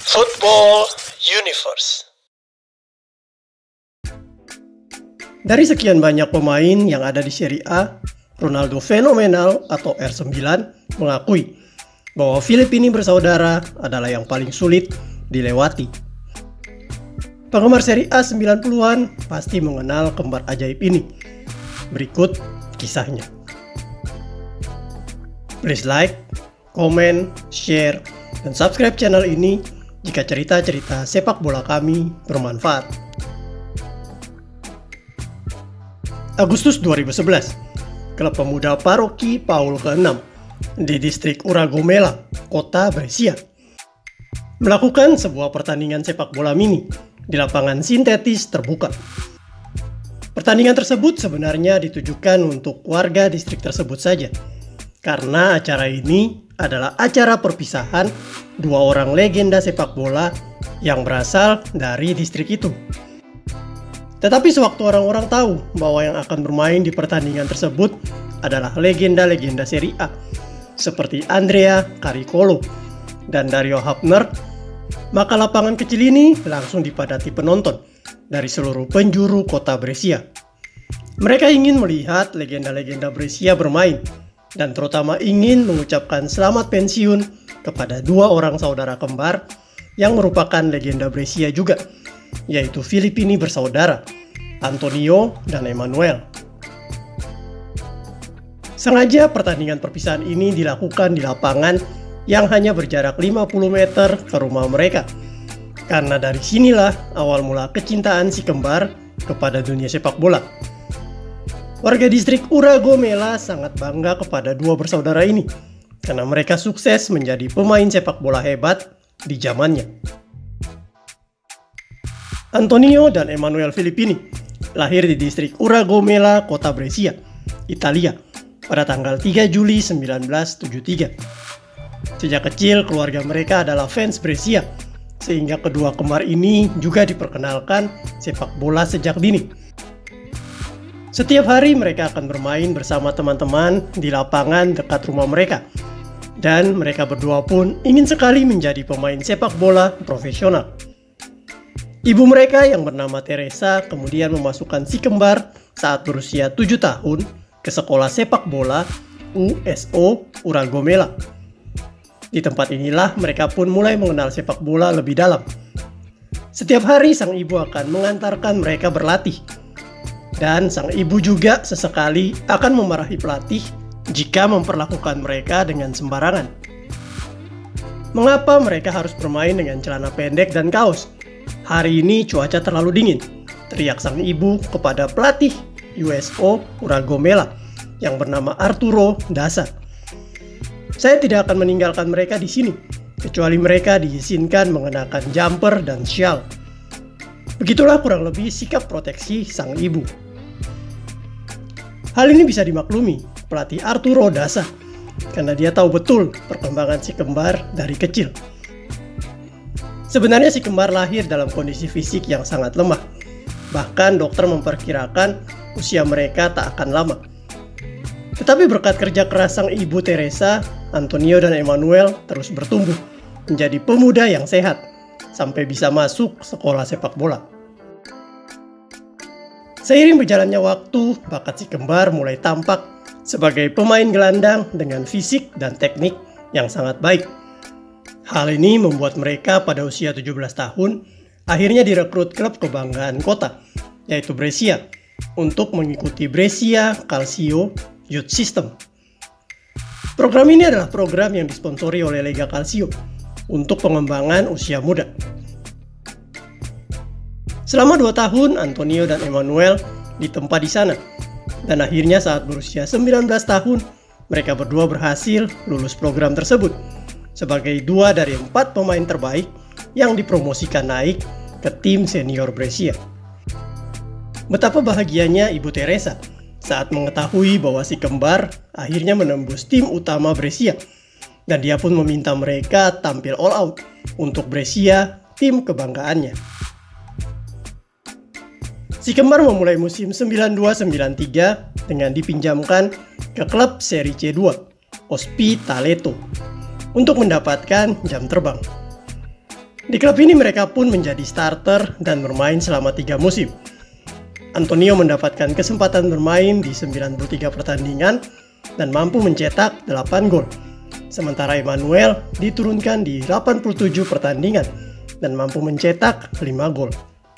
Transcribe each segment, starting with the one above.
Football Universe. Dari sekian banyak pemain yang ada di Serie A, Ronaldo fenomenal atau R9 mengakui bahwa Filipini bersaudara adalah yang paling sulit dilewati. Penggemar Serie A 90-an pasti mengenal kembar ajaib ini. Berikut kisahnya. Please like, comment, share, dan subscribe channel ini jika cerita-cerita sepak bola kami bermanfaat. Agustus 2011, klub pemuda paroki Paul ke-6 di distrik Uragomela, kota Brescia, melakukan sebuah pertandingan sepak bola mini di lapangan sintetis terbuka. Pertandingan tersebut sebenarnya ditujukan untuk warga distrik tersebut saja, karena acara ini adalah acara perpisahan dua orang legenda sepak bola yang berasal dari distrik itu. Tetapi sewaktu orang-orang tahu bahwa yang akan bermain di pertandingan tersebut adalah legenda-legenda Serie A seperti Andrea Caricolo dan Dario Hübner, maka lapangan kecil ini langsung dipadati penonton dari seluruh penjuru kota Brescia. Mereka ingin melihat legenda-legenda Brescia bermain dan terutama ingin mengucapkan selamat pensiun kepada dua orang saudara kembar yang merupakan legenda Brescia juga, yaitu Filipini bersaudara, Antonio dan Emmanuel. Sengaja pertandingan perpisahan ini dilakukan di lapangan yang hanya berjarak 50 meter ke rumah mereka, karena dari sinilah awal mula kecintaan si kembar kepada dunia sepak bola. Warga distrik Uragomela sangat bangga kepada dua bersaudara ini, karena mereka sukses menjadi pemain sepak bola hebat di zamannya. Antonio dan Emmanuel Filipini lahir di distrik Uragomela, kota Brescia, Italia, pada tanggal 3 Juli 1973. Sejak kecil, keluarga mereka adalah fans Brescia, sehingga kedua kembar ini juga diperkenalkan sepak bola sejak dini. Setiap hari mereka akan bermain bersama teman-teman di lapangan dekat rumah mereka, dan mereka berdua pun ingin sekali menjadi pemain sepak bola profesional. Ibu mereka yang bernama Teresa kemudian memasukkan si kembar saat berusia 7 tahun ke sekolah sepak bola USO Uragomela. Di tempat inilah mereka pun mulai mengenal sepak bola lebih dalam. Setiap hari sang ibu akan mengantarkan mereka berlatih, dan sang ibu juga sesekali akan memarahi pelatih jika memperlakukan mereka dengan sembarangan. Mengapa mereka harus bermain dengan celana pendek dan kaos? Hari ini cuaca terlalu dingin, teriak sang ibu kepada pelatih USO Uragomela yang bernama Arturo Dasa. Saya tidak akan meninggalkan mereka di sini, kecuali mereka diizinkan mengenakan jumper dan shawl. Begitulah kurang lebih sikap proteksi sang ibu. Hal ini bisa dimaklumi pelatih Arturo Dasa, karena dia tahu betul perkembangan si kembar dari kecil. Sebenarnya si kembar lahir dalam kondisi fisik yang sangat lemah. Bahkan dokter memperkirakan usia mereka tak akan lama. Tetapi berkat kerja keras sang ibu Teresa, Antonio dan Emmanuel terus bertumbuh menjadi pemuda yang sehat sampai bisa masuk sekolah sepak bola. Seiring berjalannya waktu, bakat si kembar mulai tampak sebagai pemain gelandang dengan fisik dan teknik yang sangat baik. Hal ini membuat mereka pada usia 17 tahun akhirnya direkrut klub kebanggaan kota, yaitu Brescia, untuk mengikuti Brescia Calcio Youth System. Program ini adalah program yang disponsori oleh Lega Calcio untuk pengembangan usia muda. Selama 2 tahun, Antonio dan Emmanuel ditempa di sana, dan akhirnya saat berusia 19 tahun, mereka berdua berhasil lulus program tersebut sebagai 2 dari 4 pemain terbaik yang dipromosikan naik ke tim senior Brescia. Betapa bahagianya Ibu Teresa saat mengetahui bahwa si kembar akhirnya menembus tim utama Brescia, dan dia pun meminta mereka tampil all out untuk Brescia, tim kebanggaannya. Si kembar memulai musim 92-93 dengan dipinjamkan ke klub Serie C2, Ospitaletto, untuk mendapatkan jam terbang. Di klub ini mereka pun menjadi starter dan bermain selama 3 musim. Antonio mendapatkan kesempatan bermain di 93 pertandingan dan mampu mencetak 8 gol. Sementara Emmanuel diturunkan di 87 pertandingan dan mampu mencetak 5 gol.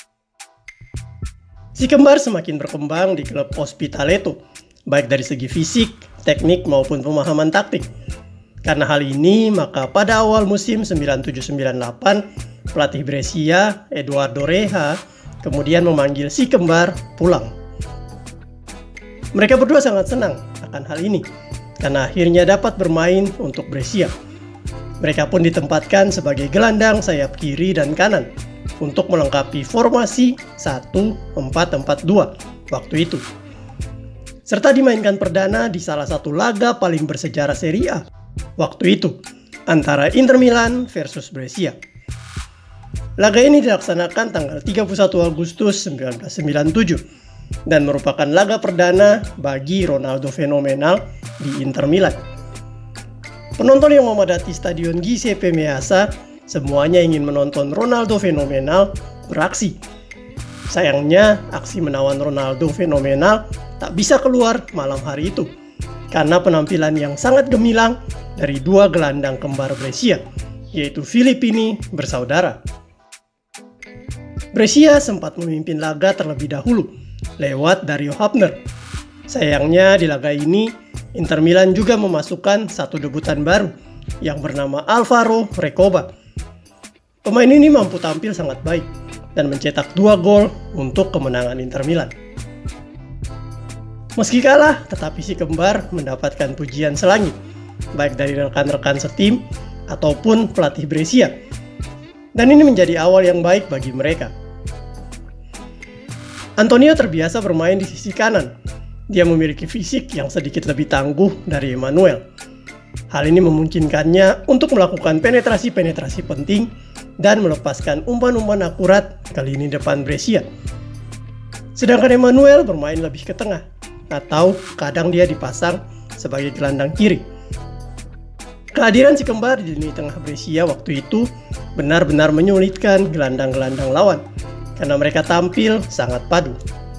Si kembar semakin berkembang di klub Ospitaletto, baik dari segi fisik, teknik maupun pemahaman taktik. Karena hal ini, maka pada awal musim 97-98, pelatih Brescia, Edoardo Reha, kemudian memanggil si kembar pulang. Mereka berdua sangat senang akan hal ini, karena akhirnya dapat bermain untuk Brescia. Mereka pun ditempatkan sebagai gelandang sayap kiri dan kanan untuk melengkapi formasi 1-4-4-2 waktu itu. Serta dimainkan perdana di salah satu laga paling bersejarah Serie A waktu itu, antara Inter Milan versus Brescia. Laga ini dilaksanakan tanggal 31 Agustus 1997 dan merupakan laga perdana bagi Ronaldo fenomenal di Inter Milan. Penonton yang memadati Stadion Giuseppe Meazza semuanya ingin menonton Ronaldo fenomenal beraksi. Sayangnya, aksi menawan Ronaldo fenomenal tak bisa keluar malam hari itu karena penampilan yang sangat gemilang dari 2 gelandang kembar Brescia, yaitu Filippini bersaudara. Brescia sempat memimpin laga terlebih dahulu lewat Dario Hübner. Sayangnya di laga ini, Inter Milan juga memasukkan satu debutan baru yang bernama Alvaro Recoba. Pemain ini mampu tampil sangat baik dan mencetak 2 gol untuk kemenangan Inter Milan. Meski kalah, tetapi si kembar mendapatkan pujian selangit, baik dari rekan-rekan setim ataupun pelatih Brescia. Dan ini menjadi awal yang baik bagi mereka. Antonio terbiasa bermain di sisi kanan. Dia memiliki fisik yang sedikit lebih tangguh dari Emmanuel. Hal ini memungkinkannya untuk melakukan penetrasi-penetrasi penting dan melepaskan umpan-umpan akurat ke lini depan Brescia. Sedangkan Emmanuel bermain lebih ke tengah, atau kadang dia dipasang sebagai gelandang kiri. Kehadiran si kembar di lini tengah Brescia waktu itu benar-benar menyulitkan gelandang-gelandang lawan karena mereka tampil sangat padu.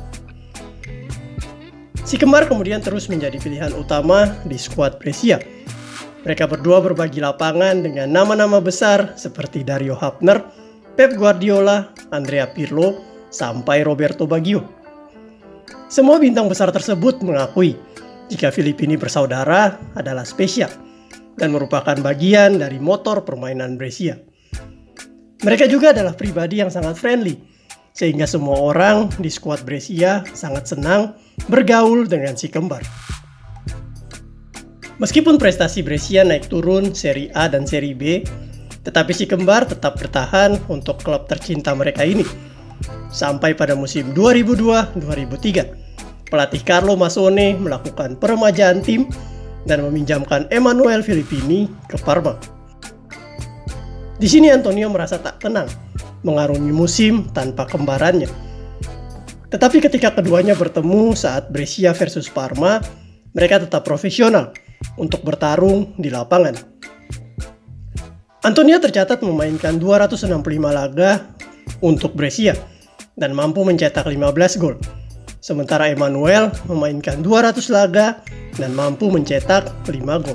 Si kembar kemudian terus menjadi pilihan utama di skuad Brescia. Mereka berdua berbagi lapangan dengan nama-nama besar seperti Dario Hübner, Pep Guardiola, Andrea Pirlo, sampai Roberto Baggio. Semua bintang besar tersebut mengakui jika Filippini bersaudara adalah spesial dan merupakan bagian dari motor permainan Brescia. Mereka juga adalah pribadi yang sangat friendly, sehingga semua orang di skuad Brescia sangat senang bergaul dengan si kembar. Meskipun prestasi Brescia naik turun Serie A dan Serie B, tetapi si kembar tetap bertahan untuk klub tercinta mereka ini. Sampai pada musim 2002-2003, pelatih Carlo Massone melakukan peremajaan tim dan meminjamkan Emmanuel Filippini ke Parma. Di sini Antonio merasa tak tenang mengarungi musim tanpa kembarannya. Tetapi ketika keduanya bertemu saat Brescia versus Parma, mereka tetap profesional untuk bertarung di lapangan. Antonio tercatat memainkan 265 laga untuk Brescia dan mampu mencetak 15 gol. Sementara Emmanuel memainkan 200 laga dan mampu mencetak 5 gol.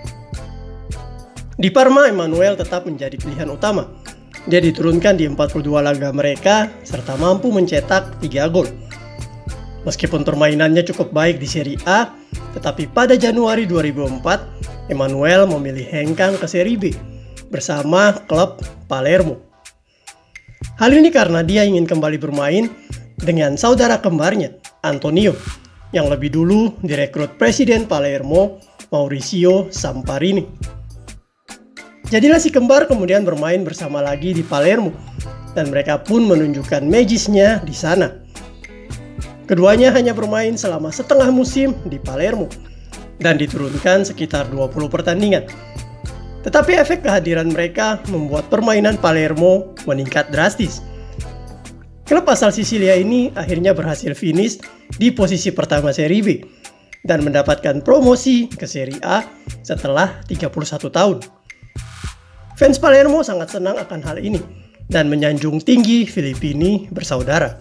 Di Parma, Emmanuel tetap menjadi pilihan utama. Dia diturunkan di 42 laga mereka serta mampu mencetak 3 gol. Meskipun permainannya cukup baik di Serie A, tetapi pada Januari 2004, Emmanuel memilih hengkang ke Serie B bersama klub Palermo. Hal ini karena dia ingin kembali bermain dengan saudara kembarnya, Antonio, yang lebih dulu direkrut Presiden Palermo, Maurizio Samparini. Jadilah si kembar kemudian bermain bersama lagi di Palermo, dan mereka pun menunjukkan magisnya di sana. Keduanya hanya bermain selama setengah musim di Palermo, dan diturunkan sekitar 20 pertandingan. Tetapi efek kehadiran mereka membuat permainan Palermo meningkat drastis. Klub asal Sisilia ini akhirnya berhasil finish di posisi pertama Serie B, dan mendapatkan promosi ke Serie A setelah 31 tahun. Fans Palermo sangat senang akan hal ini, dan menyanjung tinggi Filippini bersaudara.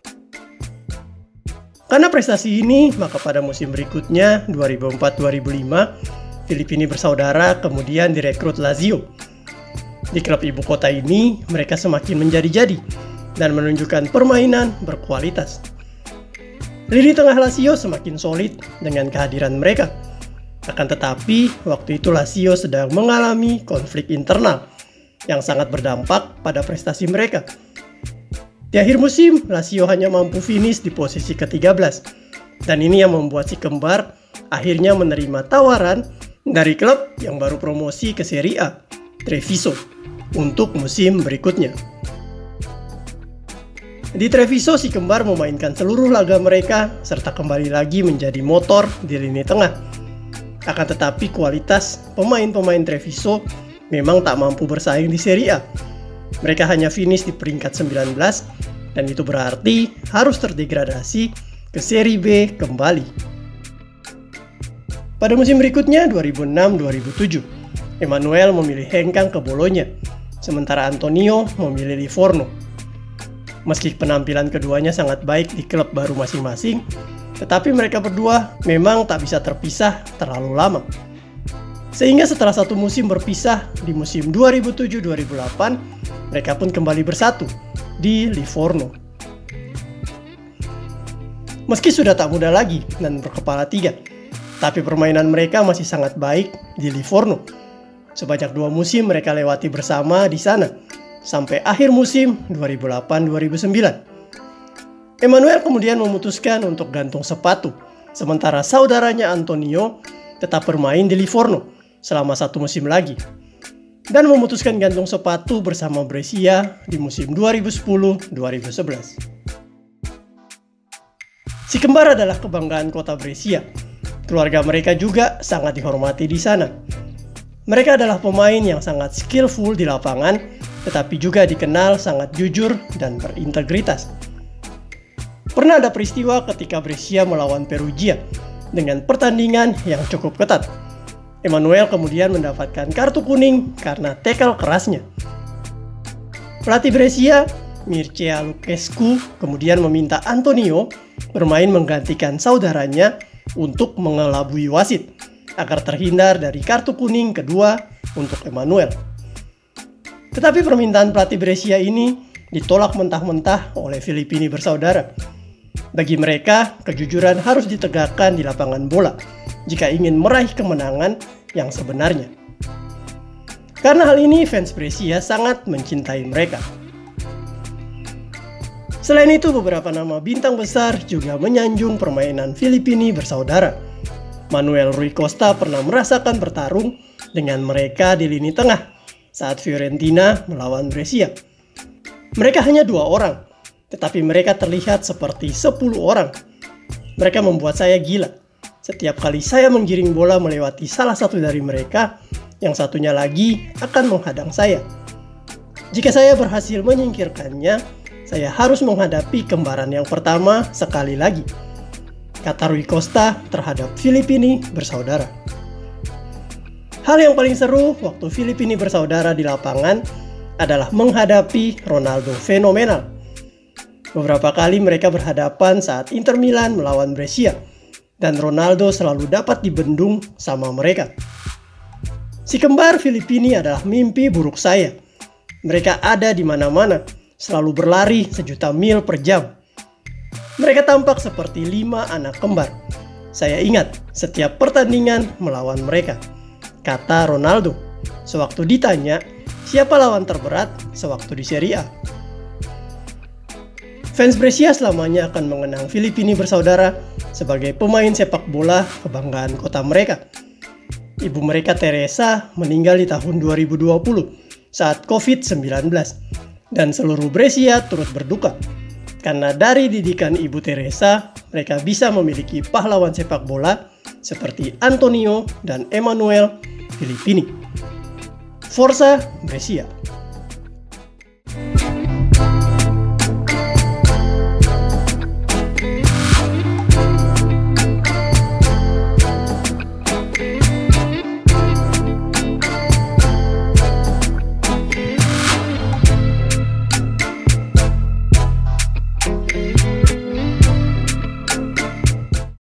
Karena prestasi ini, maka pada musim berikutnya 2004-2005, Filippini bersaudara kemudian direkrut Lazio. Di klub ibu kota ini, mereka semakin menjadi-jadi dan menunjukkan permainan berkualitas. Lini tengah Lazio semakin solid dengan kehadiran mereka. Akan tetapi, waktu itu Lazio sedang mengalami konflik internal yang sangat berdampak pada prestasi mereka. Di akhir musim, Lazio hanya mampu finish di posisi ke-13. Dan ini yang membuat si kembar akhirnya menerima tawaran dari klub yang baru promosi ke Serie A, Treviso, untuk musim berikutnya. Di Treviso, si kembar memainkan seluruh laga mereka serta kembali lagi menjadi motor di lini tengah. Akan tetapi kualitas pemain-pemain Treviso memang tak mampu bersaing di Serie A. Mereka hanya finish di peringkat 19 dan itu berarti harus terdegradasi ke Serie B kembali. Pada musim berikutnya 2006-2007, Emanuel memilih hengkang ke Bologna, sementara Antonio memilih Livorno. Meski penampilan keduanya sangat baik di klub baru masing-masing, tetapi mereka berdua memang tak bisa terpisah terlalu lama. Sehingga setelah satu musim berpisah di musim 2007-2008, mereka pun kembali bersatu di Livorno. Meski sudah tak muda lagi dan berkepala tiga, tapi permainan mereka masih sangat baik di Livorno. Sebanyak 2 musim mereka lewati bersama di sana, sampai akhir musim 2008-2009. Emanuel kemudian memutuskan untuk gantung sepatu, sementara saudaranya Antonio tetap bermain di Livorno selama 1 musim lagi, dan memutuskan gantung sepatu bersama Brescia di musim 2010-2011. Si kembar adalah kebanggaan kota Brescia. Keluarga mereka juga sangat dihormati di sana. Mereka adalah pemain yang sangat skillful di lapangan, tetapi juga dikenal sangat jujur dan berintegritas. Pernah ada peristiwa ketika Brescia melawan Perugia dengan pertandingan yang cukup ketat. Emanuel kemudian mendapatkan kartu kuning karena tackle kerasnya. Pelatih Brescia, Mircea Lucescu, kemudian meminta Antonio bermain menggantikan saudaranya untuk mengelabui wasit agar terhindar dari kartu kuning kedua untuk Emanuel. Tetapi permintaan pelatih Brescia ini ditolak mentah-mentah oleh Filippini bersaudara. Bagi mereka, kejujuran harus ditegakkan di lapangan bola jika ingin meraih kemenangan yang sebenarnya. Karena hal ini, fans Brescia sangat mencintai mereka. Selain itu, beberapa nama bintang besar juga menyanjung permainan Filippini bersaudara. Manuel Rui Costa pernah merasakan bertarung dengan mereka di lini tengah saat Fiorentina melawan Brescia. Mereka hanya 2 orang, tetapi mereka terlihat seperti 10 orang. Mereka membuat saya gila. Setiap kali saya menggiring bola melewati salah satu dari mereka, yang satunya lagi akan menghadang saya. Jika saya berhasil menyingkirkannya, saya harus menghadapi kembaran yang pertama sekali lagi, kata Rui Costa terhadap Filippini bersaudara. Hal yang paling seru waktu Filippini bersaudara di lapangan adalah menghadapi Ronaldo fenomenal. Beberapa kali mereka berhadapan saat Inter Milan melawan Brescia, dan Ronaldo selalu dapat dibendung sama mereka. Si kembar Filippini adalah mimpi buruk saya. Mereka ada di mana-mana, selalu berlari sejuta mil per jam. Mereka tampak seperti 5 anak kembar. Saya ingat setiap pertandingan melawan mereka, kata Ronaldo sewaktu ditanya siapa lawan terberat sewaktu di Serie A. Fans Brescia selamanya akan mengenang Filippini bersaudara sebagai pemain sepak bola kebanggaan kota mereka. Ibu mereka Teresa meninggal di tahun 2020 saat COVID-19 dan seluruh Brescia turut berduka. Karena dari didikan Ibu Teresa, mereka bisa memiliki pahlawan sepak bola seperti Antonio dan Emanuel Filippini. Forza Brescia!